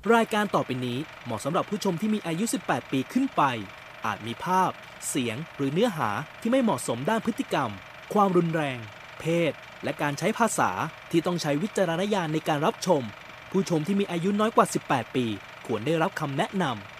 รายการต่อไปนี้เหมาะสำหรับผู้ชมที่มีอายุ 18 ปีขึ้นไป อาจมีภาพ เสียง หรือเนื้อหาที่ไม่เหมาะสมด้านพฤติกรรม ความรุนแรง เพศ และการใช้ภาษาที่ต้องใช้วิจารณญาณในการรับชม ผู้ชมที่มีอายุน้อยกว่า 18 ปีควรได้รับคำแนะนำ